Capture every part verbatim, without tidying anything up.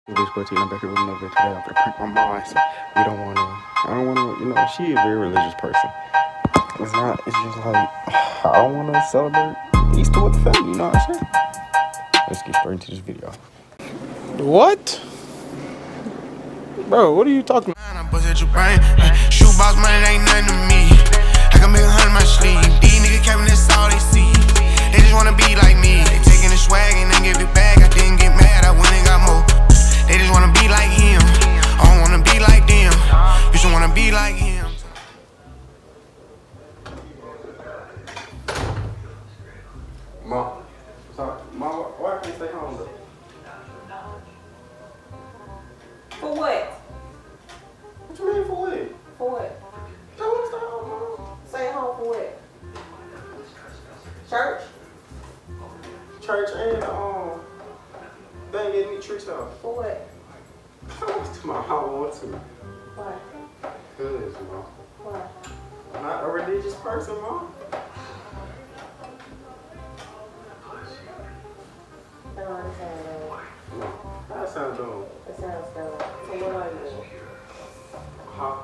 This protein, I'm back here with another video today. I'm gonna prank my mom, so we don't wanna, I don't wanna, you know, she is a very religious person. It's not, it's just like, I don't wanna celebrate Easter with the family, you know what I'm saying? Let's get straight into this video. What? Bro, what are you talking about? I bust at your brain. Shoebox money ain't nothing to me. I can make a hundred in my sleeve. These niggas capping, that's all they see. They just wanna be like me. They taking the swag and then give it back. I didn't get mad, I went and got more. They just wanna be like him. I don't wanna be like them. You just wanna be like him. Mom, sorry, Mom, why can't you stay home though? For what? What you mean for what? For what? I wanna stay home, Mom. Stay home for what? Church? Church and, um, they ain't getting any trees out. For what? I want to, Mom, I want to. Why? Cause, Mom. Why? I'm not a religious person, Mom. I don't understand that. No, that sounds dumb. It sounds dumb. So what are you doing? Huh?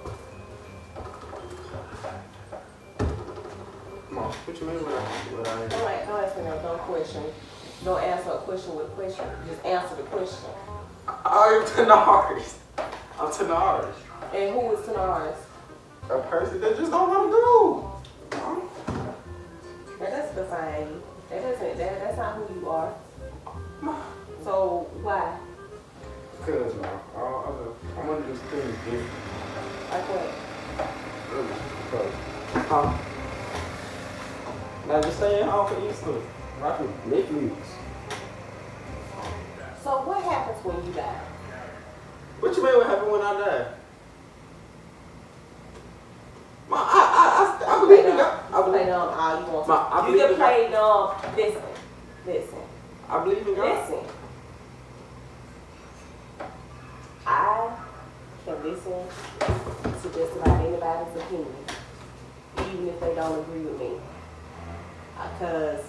Mom, what you mean by what I am? Don't, like, don't ask me no dumb question. Don't answer a question with a question. Just answer the question. I'm Tenars. I'm Tenars. And who is Tenars? A person that just don't want to do. Mom. That doesn't define you. That doesn't, that, that's not who you are. Mom. So why? Because, Mom, I, I, I'm going to do things different. Like what? Really, because, huh? Now just staying home for Easter. Rocking Netflix. So what happens when you die? What you mean what happened when I die? Mom, I, I, I, I believe in God. I Play believe, dumb all you want to. Ma, I You believe can in God. play dumb. Listen. Listen. I believe in God. Listen. I can listen to just about anybody's opinion, even if they don't agree with me. Because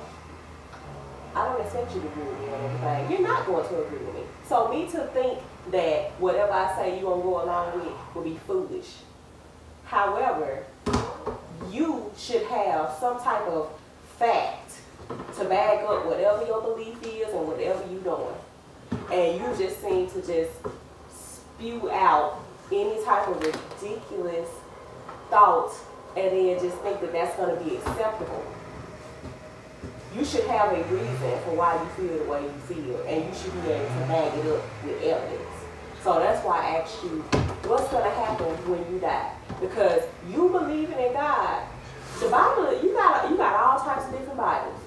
I don't expect you to agree with me on everything. You're not going to agree with me. So me to think that whatever I say you're going to go along with will be foolish. However, you should have some type of fact to back up whatever your belief is and whatever you're doing. And you just seem to just spew out any type of ridiculous thought and then just think that that's going to be acceptable. You should have a reason for why you feel the way you feel, and you should be able to back it up with evidence. So that's why I asked you, what's going to happen when you die? Because you believing in God, the Bible, you got you got all types of different Bibles.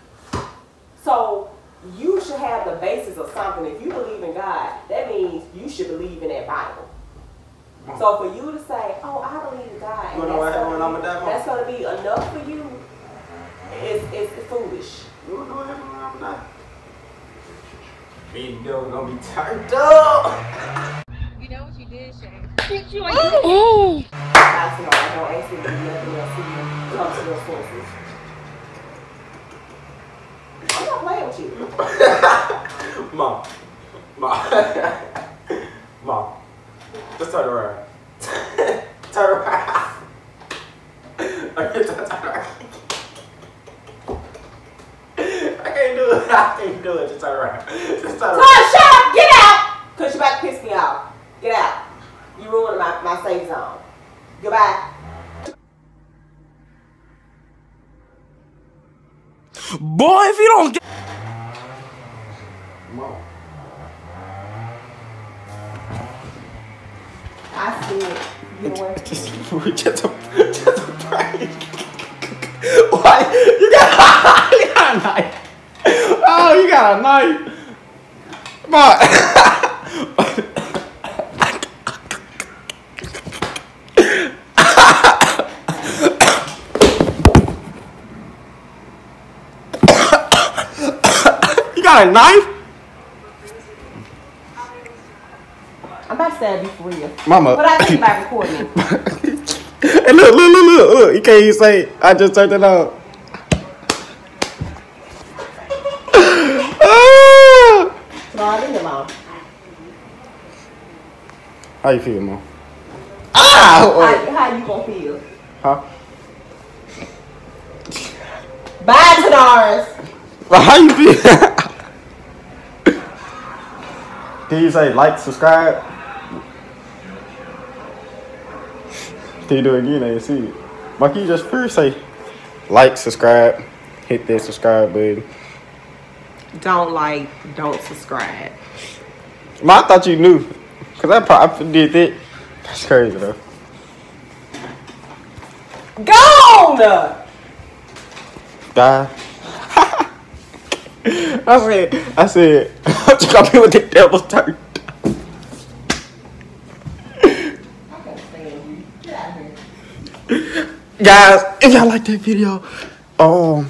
So you should have the basis of something. If you believe in God, that means you should believe in that Bible. So for you to say, oh, I believe in God, and You know what happened when I'm a die, Mom? that's going to be enough for you, it's, it's foolish. You know what happened when I'm a die? Me and the girl gonna be turned up. You know what you did, Shay? Oh. I don't ask you to do nothing else to you. Come to your senses. I'm not playing with you. Mom. Mom. Mom. Just turn around. Turn around. Okay, turn around. I can't do it. I can't do it. Just turn around. Just turn around. Son, shut up! Get out! Because you're about to piss me off. Get out. You ruined my, my safe zone. Goodbye. Boy, if you don't get. Mom. I said, you know what? Just, just a, just a prank. Why? You got, you got a knife. Oh, you got a knife. Mom. You got a knife? I'm about to stab you for real. Mama. But I think about recording it. Hey, look, look, look, look, look. You can't even say it. I just turned it on. No, I didn't, Mom. How you feel, Mom? Ah! How, how you gonna feel? Huh? Bye, Tadaris. How you feel? Can you say like, subscribe? Can you do it again? I didn't see it. Why can't you just first say like, subscribe, hit that subscribe button? Don't like, don't subscribe. Ma, I thought you knew. Because I probably did that. That's crazy, though. Gone! Die. I said, I said, what you got me with the devil's turn? Guys, if y'all like that video, um,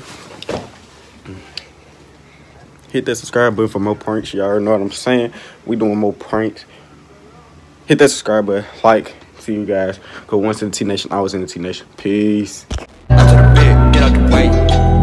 hit that subscribe button for more pranks. Y'all already know what I'm saying. We doing more pranks. Hit that subscribe button, like, see you guys. Go once in the T Nation, always in the T Nation. Peace. Out to the bed, get out the way.